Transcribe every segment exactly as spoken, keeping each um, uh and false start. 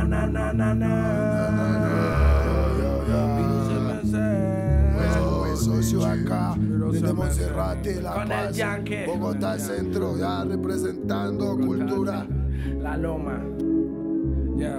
na na na na na. Socio acá, desde Monserrate, La Con el Paz, Yankee. Bogotá Centro, ya representando cultura. La Loma, ya. Yeah.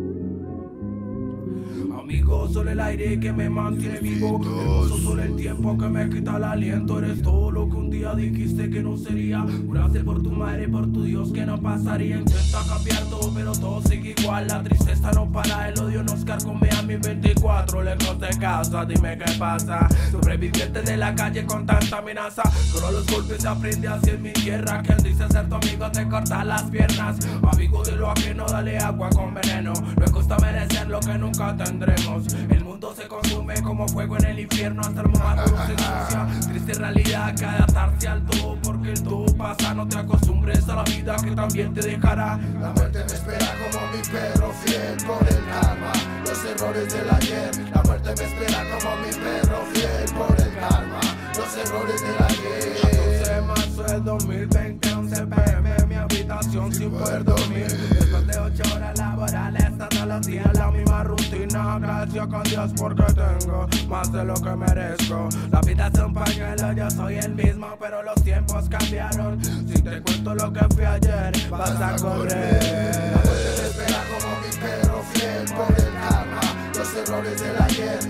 Amigo, solo el aire que me mantiene vivo. Hermoso solo el tiempo que me quita el aliento. Eres todo lo que un día dijiste que no sería. Juraste por tu madre, por tu Dios que no pasaría. Intenta cambiar todo, pero todo sigue igual. La tristeza no para, el odio nos carcome a mis veinticuatro. Lejos de casa, dime qué pasa. Sobreviviente de la calle con tanta amenaza. Con los golpes se aprende así en mi tierra. Quien dice ser tu amigo te corta las piernas. Amigo de lo ajeno, dale agua con veneno. No es justo merecer lo que nunca tendremos. El mundo se consume como fuego en el infierno. Hasta el momento no se ensucia. Triste realidad que adaptarse al todo. Porque el todo pasa, no te acostumbres a la vida que también te dejará. La muerte me espera como mi perro fiel por el karma. Los errores del ayer. La muerte me espera como mi perro fiel por el karma. Los errores del ayer. catorce de marzo del dos mil veinte, once p m en mi habitación sin poder dormir. Después de ocho horas laborales, todos los días la misma rutina. Gracias con Dios porque tengo más de lo que merezco. La vida es un pañuelo, yo soy el mismo, pero los tiempos cambiaron. Si te cuento lo que fui ayer, vas a correr. La muerte me espera como mi perro fiel por el karma. Los errores del ayer.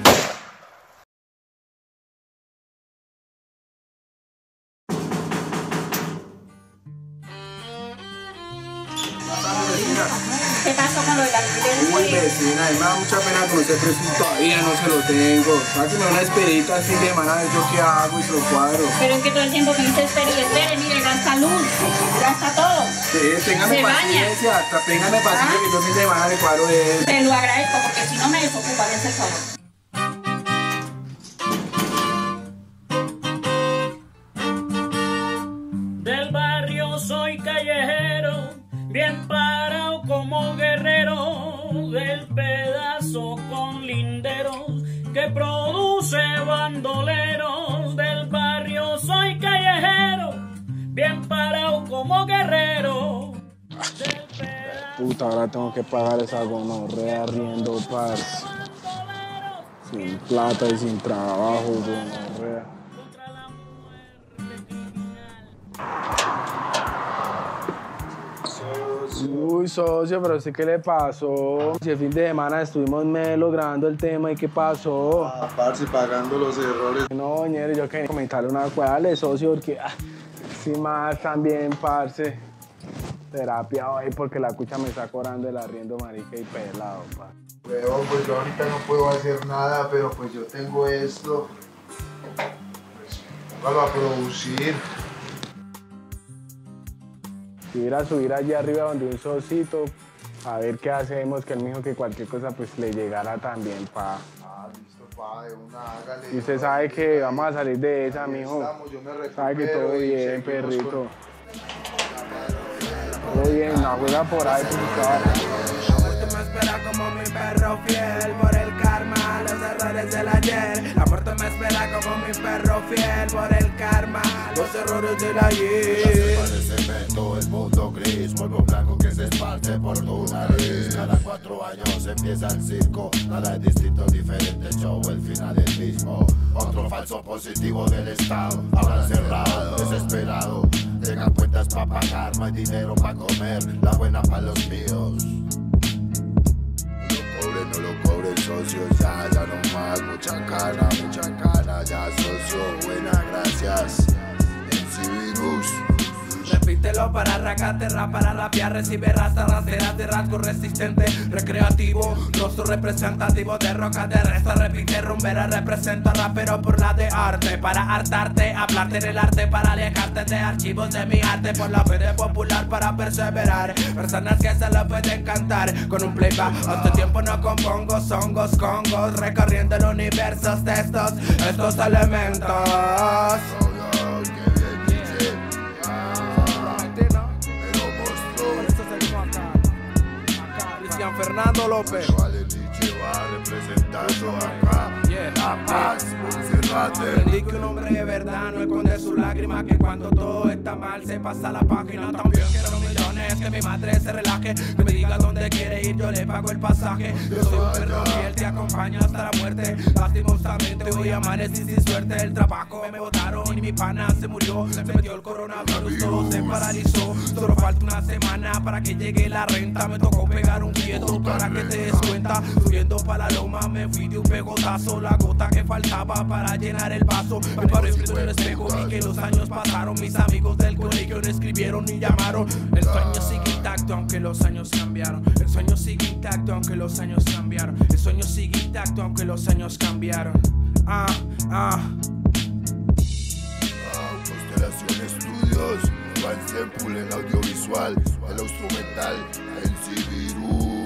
¿Qué pasó con lo de la licencia? Uy, vecina, a mí me da mucha pena con ese precio y todavía no se lo tengo. Sáqueme una esperita al fin de semana, a ver yo qué hago y se lo cuadro. Pero es que todo el tiempo que dice espere y espere, mire, gasta luz, gasta todo. Sí, téngame Se paciencia, hasta téngame paciencia ¿Ah? que yo el fin de semana le cuadro eso. Te lo agradezco porque si no me desocupa, dense el favor. Del barrio soy callejero, bien parado como guerrero, del pedazo con linderos que produce bandoleros. Del barrio soy callejero, bien parado como guerrero. Del pedazo Puta, ahora tengo que pagar esa gonorrea riendo, parce. Sin plata y sin trabajo, gonorrea. contra la muerte criminal. Uy, socio, pero ¿sí qué le pasó? Si el fin de semana estuvimos melo grabando el tema, ¿y qué pasó? Ah, parce, pagando los errores. No, ñero, yo quería comentarle una cosa, dale, socio, porque ah, sí más también, parce. Terapia hoy, porque la cucha me está cobrando el arriendo, marica, y pelado, parce. Huevón, pues yo ahorita no puedo hacer nada, pero pues yo tengo esto. Pues póngalo a producir. Si ir a subir allí arriba donde un socito, a ver qué hacemos, que él me dijo que cualquier cosa pues le llegara también, pa. Ah, listo, pa, de una, hágale. Y usted sabe que vamos a salir de esa, Ahí mijo. estamos, yo me recupero. Sabe que todo y bien, seguimos perrito. con- Todo bien, no juega por ahí, puta. La muerte me espera como mi perro fiel por el karma, los errores del ayer. La muerte me espera como mi perro fiel por el karma, los errores del ayer. Parece cemento, el mundo gris, polvo blanco que se esparce por tu nariz. Cada cuatro años empieza el circo, nada es distinto, diferente show, el final es mismo. Otro falso positivo del estado, ahora cerrado, desesperado. Tengan cuentas pa' pagar, no hay dinero pa' comer, la buena pa' los míos. No lo cobren, no lo cobren, socios, ya, ya no más, mucha cana, mucha cana, ya, socio, buena, gracias. M C Virus. Repítelo para racaterra, para rapear, recibe raza, rasteras de rasgo resistente, recreativo, rostro representativo de roca de resta, repite rumbera, representa rapero por la de arte, para hartarte, hablarte del arte, para alejarte de archivos de mi arte, por la fe de popular para perseverar, personas que se lo pueden cantar con un playback, hace tiempo no compongo songos, congos, recorriendo el universo de estos, estos elementos. Cristian Fernando López. Vale, Nietzsche va representando acá. Yeah. La Paz, Monserrate. Aprendí que un hombre de verdad no esconde su lágrima, que cuando todo está mal se pasa la página. También quiero humillar instrucciones, que mi madre se relaje, que me diga dónde quiere ir, yo le pago el pasaje. Yo soy un perro fiel, te acompaña hasta la muerte. Lastimosamente hoy amanecí sin suerte. El trabajo me botaron y mi pana se murió. Se metió el coronavirus, todo se paralizó. Solo falta una semana para que llegue la renta. Me tocó pegar un quieto para que te des cuenta. Subiendo para la loma me fui de un pegotazo. La gota que faltaba para llenar el vaso. Me paré frente al espejo, vi que los años pasaron. Mis amigos del colegio no escribieron ni llamaron. El sueño sigue intacto aunque los años cambiaron. El sueño sigue intacto aunque los años cambiaron. El sueño sigue intacto aunque los años cambiaron. Ah, ah. Constelación Estudios, Van Sempool en audiovisual, en lo instrumental, en C Virus.